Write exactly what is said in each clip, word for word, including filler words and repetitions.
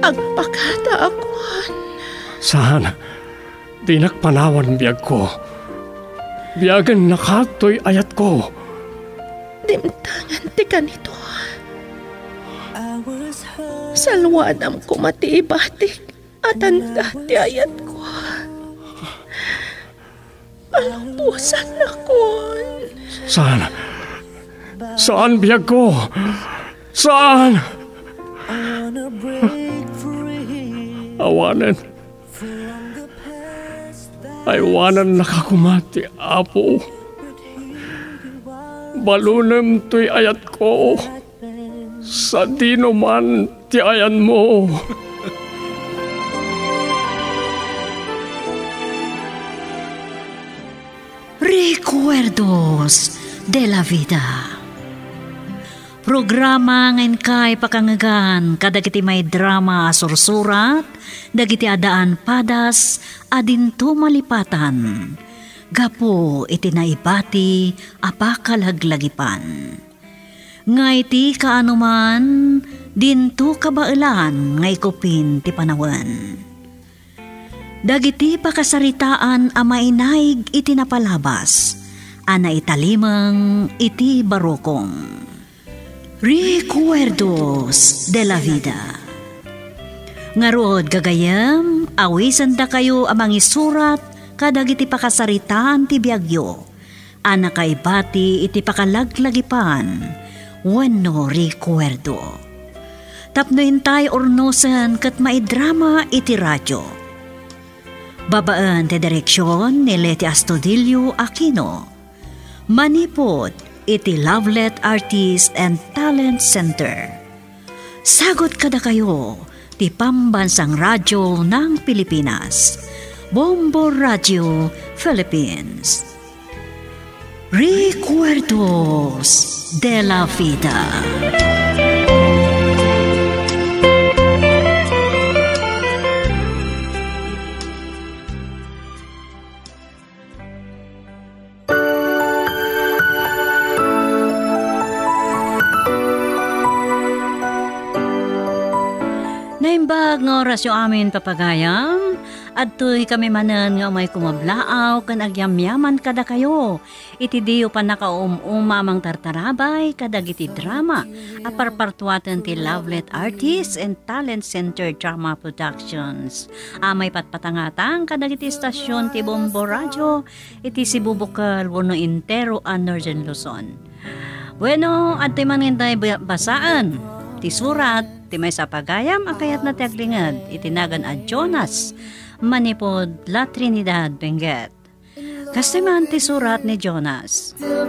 agpakata akon. Saan? Di nakpanawan biyag ko. Biyagan nakatoy ayat ko. Dimtangan ti kanito. Salwadam ko matiibatik at anda ti ayat ko. Palumpusan na kon. Saan? Saan biyag ko? Saan? Awanan. Aywanan nakakumati, Apo. Balunem to'y ayat ko. Sa dino man ti ayan mo. Recuerdos de la Vida. Programa ngayon kay pakangagan kadagiti may drama sursurat, dagiti adaan padas, adinto malipatan. Gapo iti naibati apakalaglagipan. Ngay ti kaanuman, dinto kabailan ngay kupin ti panawan. Dagiti pakasaritaan a mainaig iti napalabas, ana italimang iti barokong. Recuerdos de la Vida. Ngarod gagayam, awisan da kayo amang isurat kadagiti pakasaritaan ti biagyo. Ana kay bati iti pakalaglagipan, wenno recuerdo. Tapno intay ornosan kat maidrama iti radyo. Babaan ti direksyon ni Leti Astudillo Aquino. Manipod iti Lovelet Artist and Talent Center. Sagot kada kayo ti Pambansang Radyo ng Pilipinas, Bombo Radio Philippines. Recuerdos de la Vida. Naimbag nga oras yung amin papagayam, at tuy kami manan nga may kumablaaw kan agyamyaman kada kayo. Iti diyo pa nakaum-umamang tartarabay kadag iti drama. Aparpartuatan ti Lovelet Artists and Talent Center Drama Productions. Amay patpatangatang kadag iti istasyon ti Bombo Radio, iti Sibubukal, Wono Intero, and Northern Luzon. Bueno, at ti manintay basaan, ti surat, ti may sapagayam, akayat na tiaglingad, itinagan a Jonas, Manipod, La Trinidad, Benguet. Kastiman ti surat ni Jonas.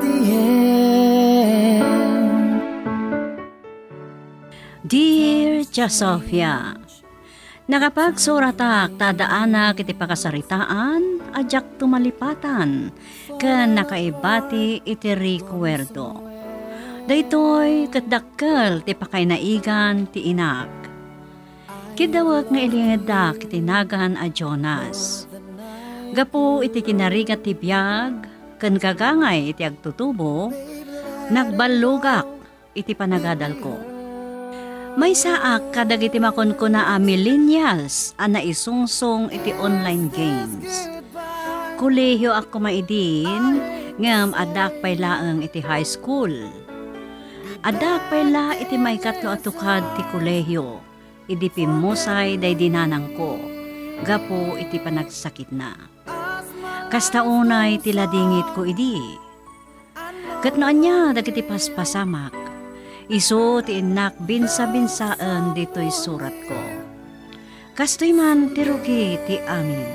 Dear Jasofia, nakapagsuratak tadaanak iti pakasaritaan, adyak tumalipatan, ken nakaibati iti recuerdo. Daytoy katdakkel ti pakainaigan ti inak. Kidawag nga ilingadak itinagan a Jonas. Gapu iti kinarigat ti biyag, ken kagangay iti agtutubo, nagbalugak iti panagadal ko. May saak kadag iti makon ko na a millennials a naisungsong iti online games. Kolehiyo ako maidin, ngam adak pay laeng iti high school. Adak pala iti may katlo atukad ti kolehiyo, idi pimusay day dinanang ko, gapo iti panagsakit na. Kastaunay ti ladingit ko idi. Katnoan niya dagiti paspasamak, iso ti inak binsa-binsaan dito'y surat ko. Kastoy man ti rugi ti amin.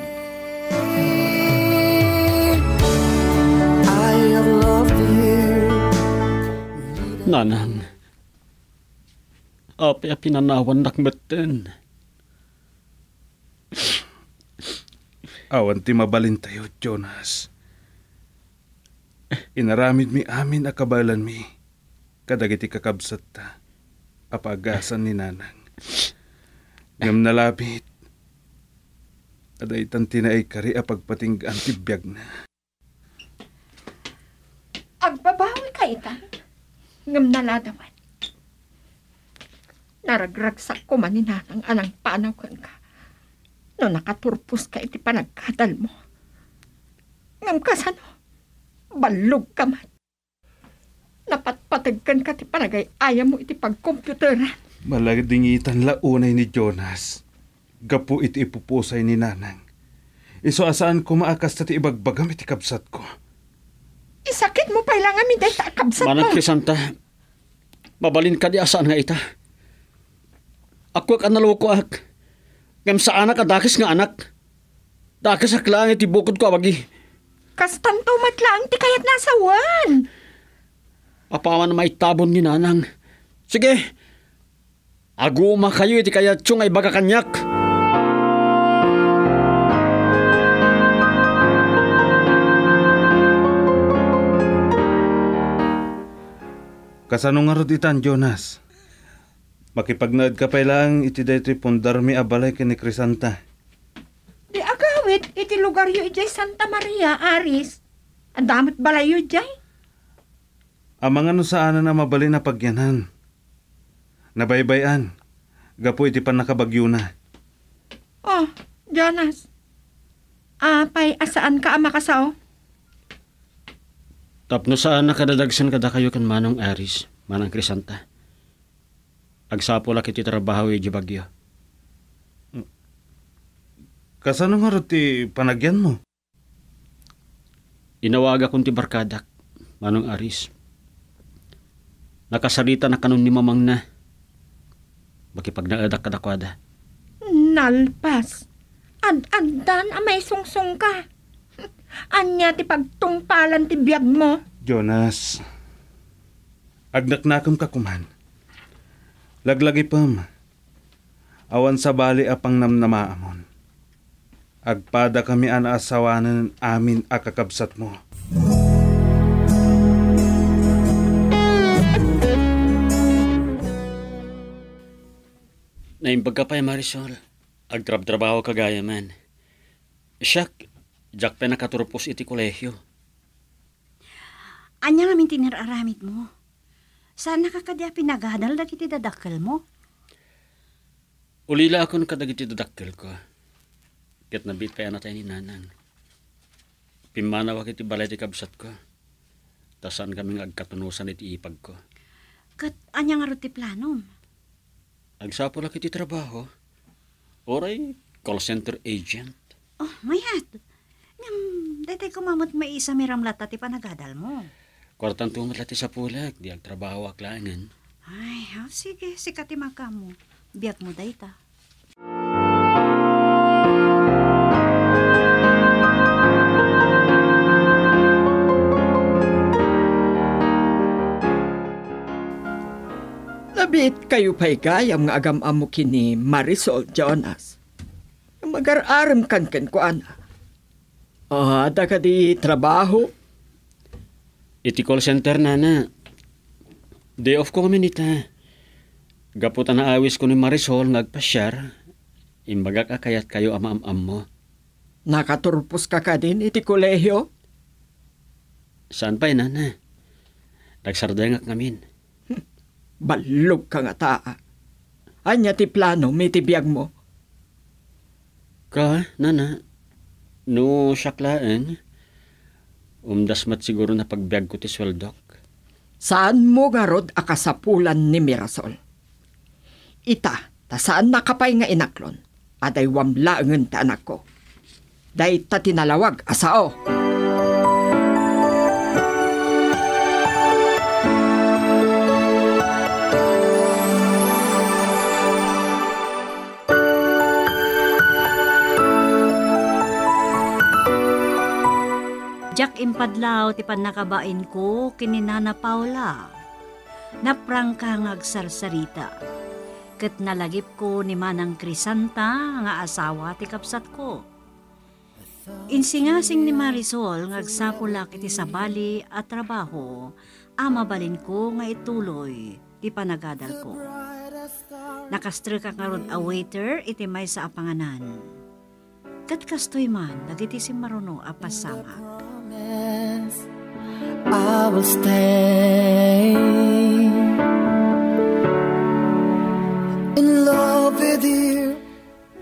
I have loved you. Nanan, api a pinanawan nakmeten. Awan ti mabalin tayo, Jonas. Inaramid mi amin a kabalan mi, kadagiti kakabsat ta, apagasan ni nanang. Ngam nalapit, aday tantinaay kari a pagpatinggaan ti biyag na. Agbabawi ka itan, ngam naladawan. Naragragsak ko man ni nanang anang panaw kan ka. No nakaturpos ka iti panagkadal mo. Ngam kasano, balog ka man. Napatpatagkan ka ti panagay ayaw mo iti pagkomputeran. Malagdingitan launay ni Jonas. Gapu iti ipupusay ni nanang. Iso asaan ko maakas ti ibagbagam iti kabsat ko. Isakit mo pa ilang amin dahil ta kabsat mo. Manang Crisanta, mabalin ka di asaan nga ita. Ako ak analoko ak. Ngam sa anak adakis nga anak. Dakis ak lang iti bukod ko awagi. Kastanto matlang ti kayat nasawan. Apaman may tabon ni nanang. Sige, aguma kayo iti kayat yung ay baga kanyak. Kasano nga rod itan, Jonas? Makipagnaad ka pa lang iti daytoy pundarmi abalay kini Crisanta. Di agawit iti lugar yu ijay Santa Maria, Aris. Ang damot balay yu ijay. Amang ano saan na mabalin na pagyanan. Nabaybayan. Gapo iti panakabagyo na. Oh, Jonas. Apay, asaan ka ama kasaw? Tapno saan nakadadagsan kada kayo kan Manong Aris, Manang Crisanta. Agsapo lak iti trabaho iti bagyo. Kasano nga rod ti panagyan mo? Inawaga kong ti barkadak, Manong Aris. Nakasarita na kanon ni mamang na. Bakipag naadak kadakwada. Nalpas. Ad-addan amay sungsung ka. Anya ti pagtungpalan ti biyag mo. Jonas, agnaknakom ka kuman. Laglagi pam. Awan sa bali apang namnamaamon. Agpada kami anaasawanan amin akakabsat mo. Naimbag ka pa, Marisol. Agtrab-trabaho kagaya man. Siyak, jak pa nakaturpos iti kolehyo. Anya namin tiniraramid mo. Saan nakakadya pinagadal na kiti dadakkel mo? Ulila ako nakadagiti dadakkel ko. Kat nabit pa yan natin ni nanang. Pimanawa kiti balay ti kabsat ko. Tasan kaming agkatunusan iti ipag ko. Kat anya nga ro ti planom? Agsapo lang kiti trabaho. Oray, call center agent. Oh, mayat. Ngam, datay kumamot may isa miramlat ti panagadal mo. Kwartan tumatlati sa pulag, di agtrabaho aklangan. Ay, oh, sige, sikati maka mo. Biyak mo dayta. Nabit kayo pa'y gayam nga agam-amo kini Marisol Jonas. Mag-araram kan ken ko ana. Ah, da ka di trabaho? Iti call center nana. Day off ko kami nita. Gaputan na awis ko ni Marisol nagpasyar. Imbaga ka kayat kayo ama-am-am mo. Nakaturpos ka ka din iti kolehyo? Saan pa nana? Nagsardengak ngamin. Balog ka nga taa. Anya ti plano, may tibiyag mo. Ka, nana, no syaklaan, umdas mat siguro na pagbiag ko ti sweldok. Saan mo garod akasapulan ni Mirasol? Ita, ta saan nakapay nga inaklon, aday wamlaangan ta anak ko. Day ta tinalawag, asao. Jak impadlaw ti panakabain ko kini Nana Paula. Naprangka nga agsarsarita. Ket nalagip ko ni Manang Crisanta nga asawa ti kapsat ko. Insingasing ni Marisol nga agsapulak iti sabali at trabaho, ama balin ko nga ituloy ti panagadal ko. Nakastre ka karon a waiter iti may sa apanganan. Kat kastoy man dagiti si maruno a pasama. I will stay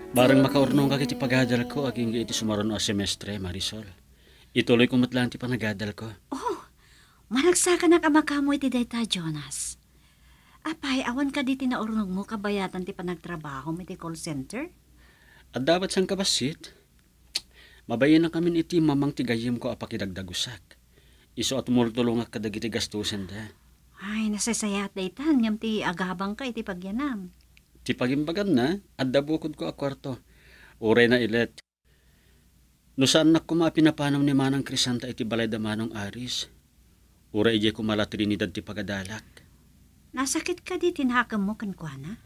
Barang makaurnong ka iti pagadal ko, aging iti sumaron o semestre, Marisol. Ituloy ko matlang ti panagadal ko. Oh, managsaka na kamakamoy ti dayta, Jonas. Apay, awan ka di tinaurnog mo kabayatan ti panagtrabaho mo ti call center? At dapat sang kabasit, mabayin na kami iti mamang tigayim ko apakidagdagusak. Iso at multulong ak kadag iti gastusin da. Ay, nasasaya at daytan, ngam ti agabang ka iti pagyanam. Ti pagimbagan na, at dabukod ko a kwarto. Uray na ilet. No saan na kuma pinapanam ni Manang Crisanta iti balay da Manong Aris. Uray ije kumala Trinidad ti pagadalak. Nasakit ka di tinakam mo kankwana?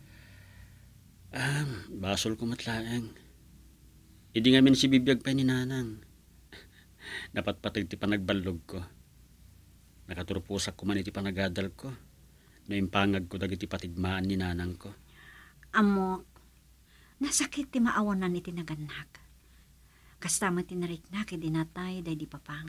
Ah, basol ko matlaang. Idi ngamin si bibiyag pa ni Nanang. Dapat patag ti panagbalog ko. Nakaturpusak ko man iti panagadal ko. No impangag ko dagiti patigmaan ni Nanang ko. Amok, nasakit ti maawanan iti naganak. Kastama ti nariknak iti natay day di papang.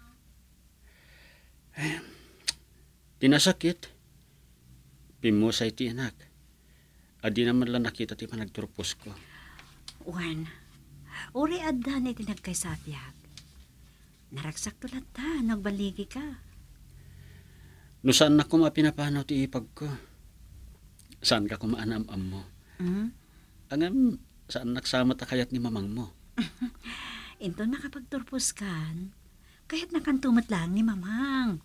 Eh, tinasakit. Pimusay ti anak. Adi naman lang nakita ti panagturpos ko. Juan, uri addan iti nagkaysabiyag. Naragsak tulad ta, nagbaligi ka. No saan na ko mapinapanaw ti ipag ko? Saan ka kumaanam-am mo? Hmm? Angam, saan nagsama ta kayat ni mamang mo? Ito nakapagturpos kan, kaya't nakantumot lang ni mamang.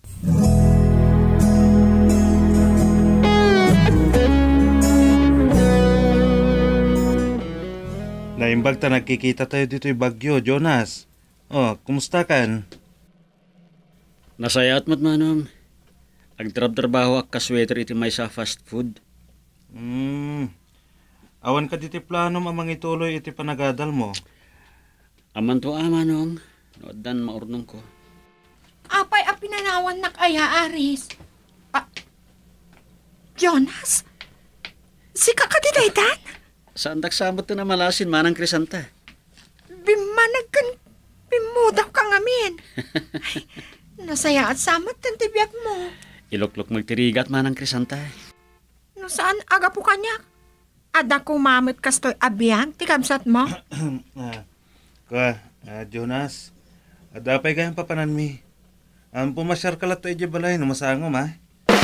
Naimbag ta nagkikita tayo dito'y Bagyo, Jonas. Oh, kumusta kan? Nasayat mo't manong. Agtrab-trabaho ak kasweter iti may sa fast food. Hmm. Awan ka diti plano amang ituloy iti panagadal mo. Aman to amanong. Nooddan maurnong ko. Apay a pinanawan na kaya, Aris. Ah, Jonas? Si kakadidaytan? Saan taksamot to na malasin Manang Crisanta? Bimanag kan pimudaw ka ngamin. Ay, nasaya at samat kan tibiyag mo. Iluklok magtirigat Manang Crisanta. No saan aga po kanya? Ada kumamit kastoy abiyang tikamsat mo? ah, Ka, ah, Jonas. Adapay kayang papanan mi. Ang pumasyar ka lato ije balay no masangom ha.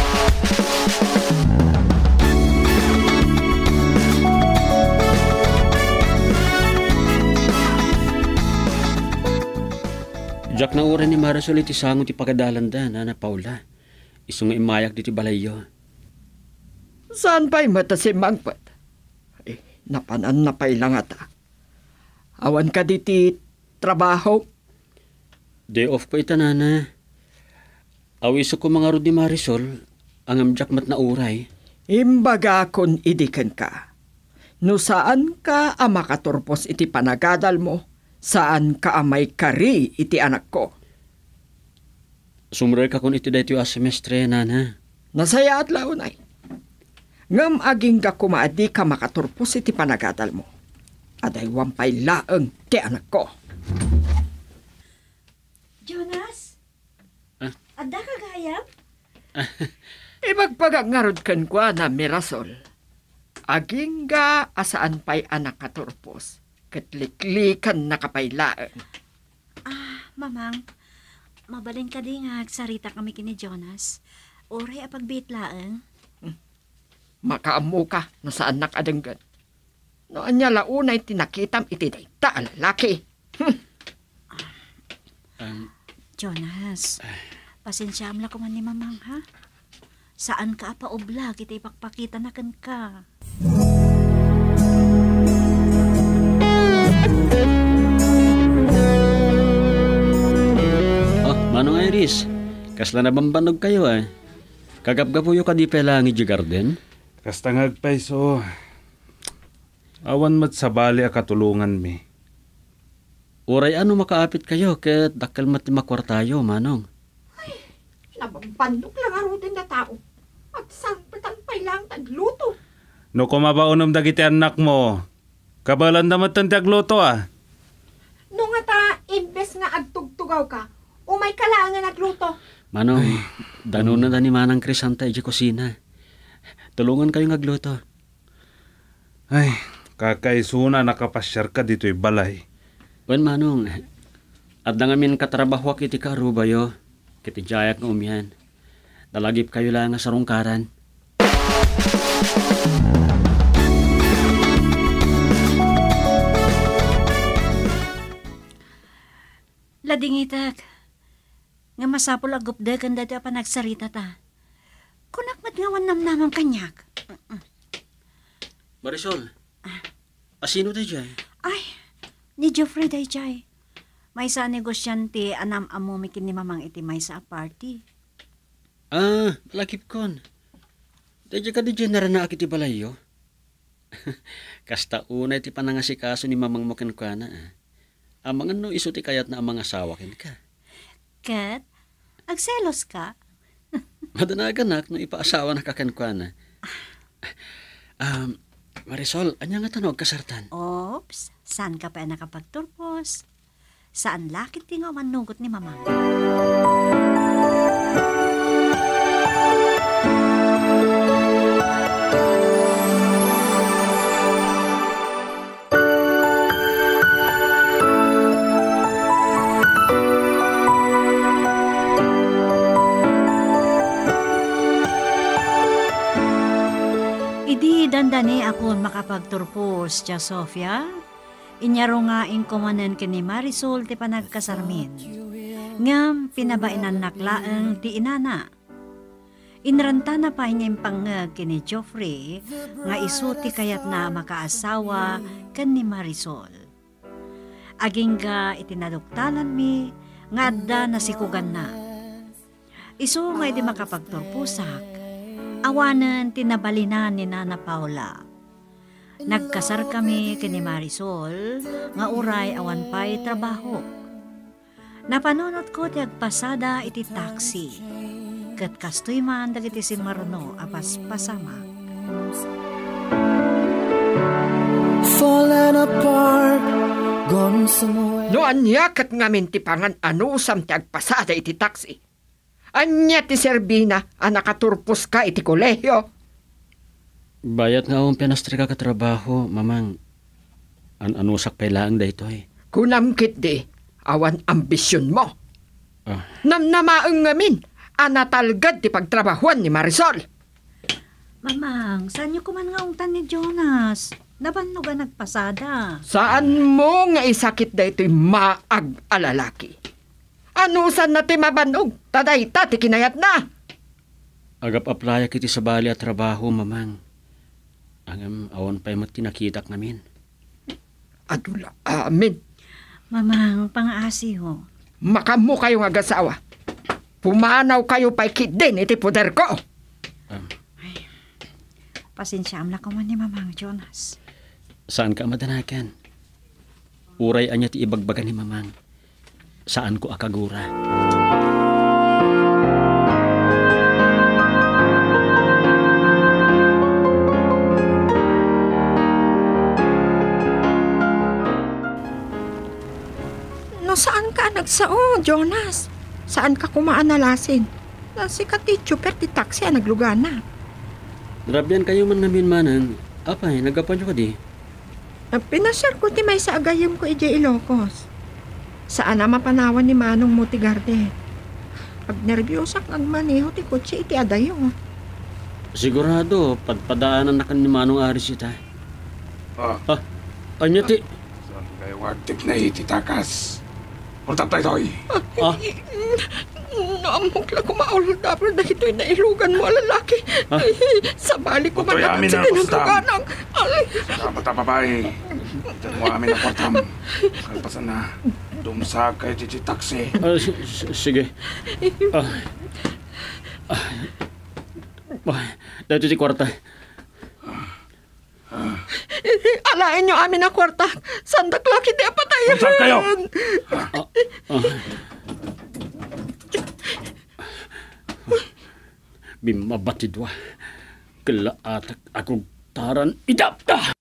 Jack na ura ni Marisol iti sango ti pagadalan da, Nana Paula. Isong imayak di ti balayo. Saan pa'y mata si Mangpat? Eh, napanan na pa'y lang ata. Awan ka di ti trabaho? Day off ko ita, Nana. Awiso ko mga rod ni Marisol, ang amjak mat na uray. Imbaga kon idiken ka. No saan ka ang makaturpos iti panagadal mo? Saan ka amay kari iti anak ko? Sumray ka kun iti dayto a semestre, Nana. Nasaya at launay. Ngam aging ka kumaadi ka makaturpos iti panagadal mo. Aday wampay laeng ti anak ko. Jonas? Ah? Adda ka gayam? Ibagpagangarod kan kwa na Mirasol. Aging ga asaan pa'y anak katurpos. Katliklikan na kapaylaan. Ah, mamang, mabalin ka di nga agsarita kami kini Jonas. Oray apagbitlaeng. Makaamu ka na saan nakadenggan. No anya launay tinakitam iti dayta ang lalaki. Hm. Um, Jonas, pasensya amla ko man ni mamang ha? Saan ka pa oblag iti ipakpakita na kan ka? oh, Manong Iris, kasla na bambanog kayo ah. Kagapgapuyo ka di pelangi di garden? Kastangag pay so. Awan mat sa bali a katulungan mi. Uray ano makaapit kayo ket dakkel mat ti makwartayo, Manong. Nabambandok lang aro din na tao. Agsampatan pa'y lang tagluto. No kumabaunom dagiti anak mo. Kabalan naman tan tagluto ah. No nga ta, imbes nga agtugtugaw ka, umay ka lang nga nagluto. Manong, dano na ni Manang Crisanta iji kusina. Tulungan kayo ngagluto. Ay, Kakaisuna nakapasyar ka dito'y balay. Wen manong, at nangamin katrabaho kiti karubayo, kiti jayak ng umihan. Dalagip kayo lang sa rungkaran. Ladingitak, nga masapol agupda kan dati pa nagsarita ta. Kunak matngawan namnamang kanyak. Marisol, asino tayo dyan? Ay, ni Geoffrey day jay. May sa negosyante anam amumikin ni mamang iti may sa party. Ah, lakip kon. Tayo ka di dyan narana akiti balayo. Kasta una iti panangasikaso ni mamang mokin ka na. Ah. Amang ano iso ti kayat na amang asawakin ka. Kat, agselos ka? Madanagan no ipaasawa na kaken ka na. Um, Marisol, anya nga tanog kasartan? Ops, saan ka pa nakapagturpos? Saan lakit ti nga manugot ni mamang? Idi dandani ako makapagturpos, Tia Sofia. Inyaro nga inkumanen kini Marisol ti panagkasarmin. Ngam pinabainan naklaang ti inana. Inranta na pa niya pangag kini Geoffrey nga isu ti kayat na makaasawa ken ni Marisol. Aging ga itinaduktalan mi nga adda nasikugan na. Isu nga iti makapagturpusak. Awanan tinabalinan ni Nana Paula. Nagkasar kami kini Marisol, nga uray awan pa'y trabaho. Napanunot ko ti agpasada iti taxi. Kat kastoy man dagiti si Maruno apas pasama. Falling apart, gone somewhere. No anya kat ngamin ti pangan anusam ti agpasada iti taxi. Anya ti Serbina ang nakaturpos ka iti kolehiyo. Bayat nga akong pinastri ka katrabaho, mamang. An anusak pailaang da ito eh. Kunamkit di, awan ambisyon mo. Ah. Namnamaang ngamin, anatalgad ti pagtrabahuan ni Marisol. Mamang, saan niyo kuman nga ungtan ni Jonas? Nabanno ga nagpasada? Saan mo nga isakit da ito'y maag alalaki? Anusan na ti mabanog, taday ta ti kinayat na. Agap-aplaya kiti sa bali at trabaho, mamang. Angam awan pa'y matinakitak namin. Adula, amin. Mamang, pangaasi ho. Makamu kayo nga gasawa. Pumanaw kayo pa'y kidin iti puder ko. Um, Pasensya amla ko man ni Mamang Jonas. Saan ka madanagan? Uray anya ti ibagbagan ni mamang. Saan ko akagura? No saan ka nagsao, Jonas? Saan ka kumaanalasin? Si Katityo per ti taxi ang naglugana. Drabyan kayo man namin manan. Apay, nagapan nyo ka di? Pinasyar ko ti may sa agayam ko ije Ilocos. Saan na mapanawan ni Manong Mutigarde. Pag nervyosak nagmaneho ti kotse iti adayo. Sigurado, padpadaanan na kan ni Manong Aris ita. Ah, Ah, anya ti? saan kayo agtip na ititakas? Urtap tayo to'y. Ah, Naamok lang kumaulod dapat na ito'y nailugan mo lalaki. Ah? Sa balik ko Utoy, man amin sa na, Gustam. tinangkuganang. Alay. Dapat ang babae. Diyan mo amin ang kwartam. Kalpasan na. Dumsa kay Gigi Taxi. ah, s- s- sige. Ah, ah, ah, dito si kwarta. Alain nyo amin ang kwarta. Sandak laki di patayan. Saan kayo? Ah, ah. Bimabatidwa. Kalaatak akong taran idapta.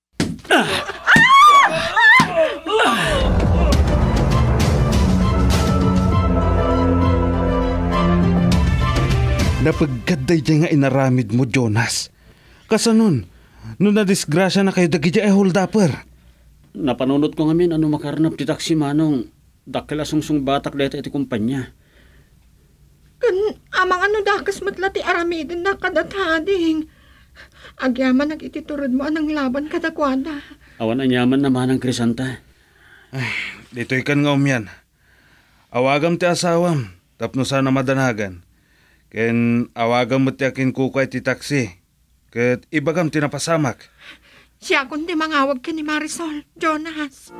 Napagkaday dyan nga inaramid mo, Jonas. Kasanon, No na-disgrasya na kayo dagiti ay hold upper. Napanunod ko ngamin ano makaranap ti taksi manong dakila sungsung batak deta iti kumpanya. Kan amang ano dakas matlati aramidin na kadatading. Agyaman nag ititurod mo anang laban kadakwada. Awan anyaman naman ang Crisanta. Ay, dito ikan nga umyan. Awagam ti asawam, tapno sana madanagan. Ken awagam mo ti akin kukay ti taksi. Ket ibagam ti napasamak. Siya kundi mangawag ka ni Marisol, Jonas.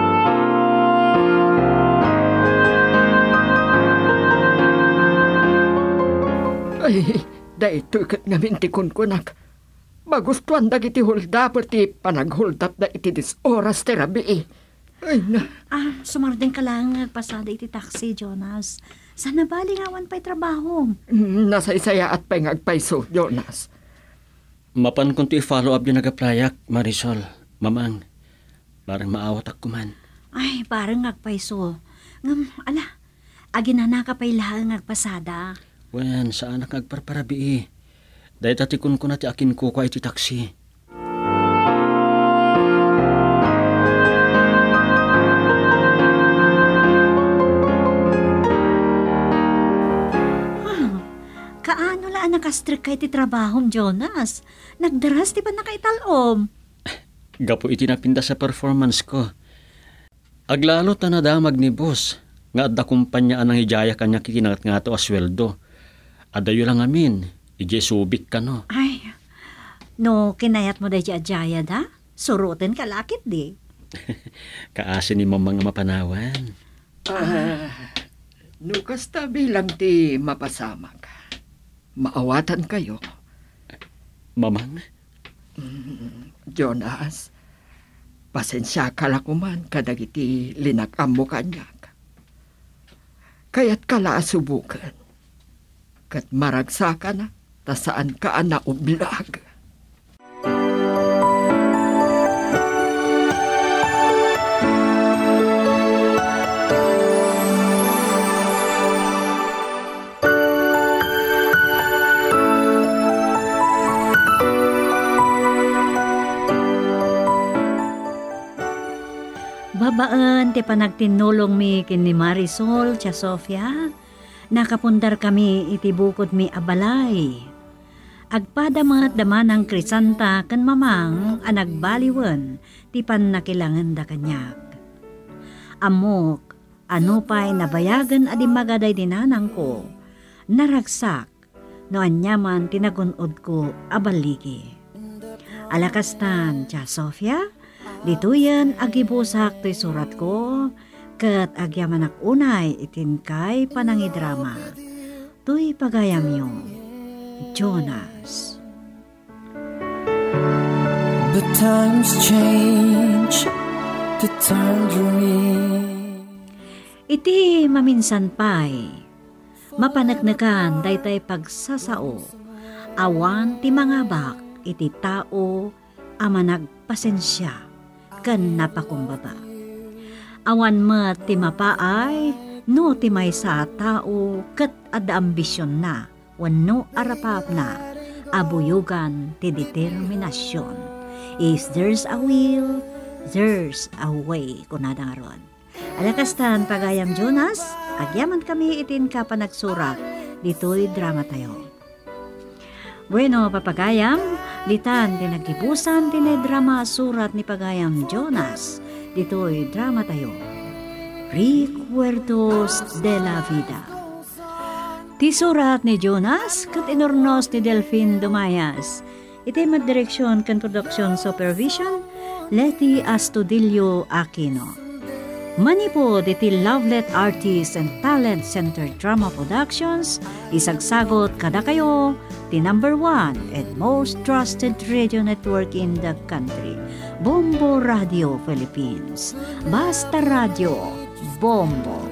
Ay, dahito ikat nga mintikon ko nak. Bagustuhan da iti hulda pati panaghuldap da iti dis oras terabi eh. Ay na. Ah, sumardeng ka lang pasada iti taxi, Jonas. Sana ba lingawan pa'y trabaho? Mm, Nasa isaya at pa'y ngagpaiso, Jonas. Mapan kung ti follow up yung nagaplayak, Marisol. Mamang, parang maawat ako man. Ay, parang ngagpaiso. Ngam, ala, aginana ka pa'y lahang ngagpasada. Wen, saan ak nagparparabi eh. Dahil tatikon ko na ti akin ko kwa iti taksi. Kaano laan nakastrik ka iti trabahom, Jonas? Nagdaras ti pa nakaitalom. Gapo iti napinda sa performance ko. Aglalo ta na damag ni boss. Nga adda kumpanya anang hijaya kanya kikinangat nga to asweldo. Adayo lang amin. Ije subik ka no. Ay, no, kinayat mo dahi ajaya da? Surutin ka lakit di. Kaasin ni mamang mapanawan. Ah, nukas ta bilang ti mapasamak. Maawatan kayo. Mamang? Mm, Jonas, pasensya ka lakuman kadagiti linakam mo kanyak. Kaya't kala subukan. Kat maragsa ka na, ta saan ka na ublag. Babaan ti panagtinulong mi kin ni Marisol, tia Sofia. Nakapundar kami iti bukod mi abalay. Agpadamat daman ng Crisanta kan mamang anagbaliwan ti pan nakilangan da kanyak. Amok, ano pa'y nabayagan adi magaday dinanang ko, naragsak, no anyaman tinagunod ko abaligi. Alakastan, tia Sofia, dituyan agibusak ti surat ko, ket agyaman ak unay itinkay panangidrama. Tuy pagayam yung Jonas. The times change, the time dream. Iti maminsan pa'y mapanagnakan daytay pagsasao, awan ti mangabak iti tao ama nagpasensya kan napakumbaba. Awan met ti mapaay no ti may sa tao ket adda ambisyon na wenno arapap na abuyugan ti determinasyon. If there's a will, there's a way kunada nga ron. Alakastan pagayam Jonas, agyaman kami itin ka pa nagsurat dito'y drama tayo. Bueno, papagayam, litan din nagibusan din drama surat ni pagayam Jonas. Dito'y drama tayo. Recuerdos de la Vida. Ti surat ni Jonas kat inornos ni Delphine Dumayas. Iti magdireksyon kan production supervision Leti Astudillo Aquino. Manipo diti Lovelet Artists and Talent Center Drama Productions isagsagot kada kayo the number one and most trusted radio network in the country, Bombo Radio Philippines. Basta Radio, Bombo.